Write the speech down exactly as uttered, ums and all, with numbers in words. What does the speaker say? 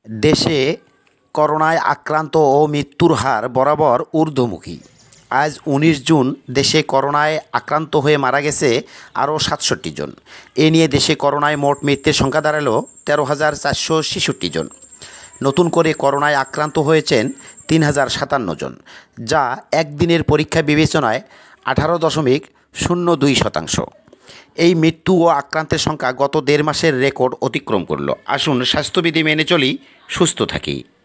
দেশে করোনায় আক্রান্ত ও মৃত্যুর হার বরাবর ঊর্ধ্বমুখী। আজ উনিশ জুন দেশে করোনায় আক্রান্ত হয়ে মারা গেছে আরও সাতষট্টি জন। এ নিয়ে দেশে করোনায় মোট মৃত্যুর সংখ্যা দাঁড়ালো তেরো হাজার চারশো ছেষট্টি জন। নতুন করে করোনায় আক্রান্ত হয়েছেন তিন হাজার সাতান্ন জন, যা একদিনের পরীক্ষা বিবেচনায় আঠারো দশমিক শূন্য দুই শতাংশ। এই মৃত্যু ও আক্রান্তের সংখ্যা গত দেড় মাসের রেকর্ড অতিক্রম করল। আসুন স্বাস্থ্যবিধি মেনে চলি, সুস্থ থাকি।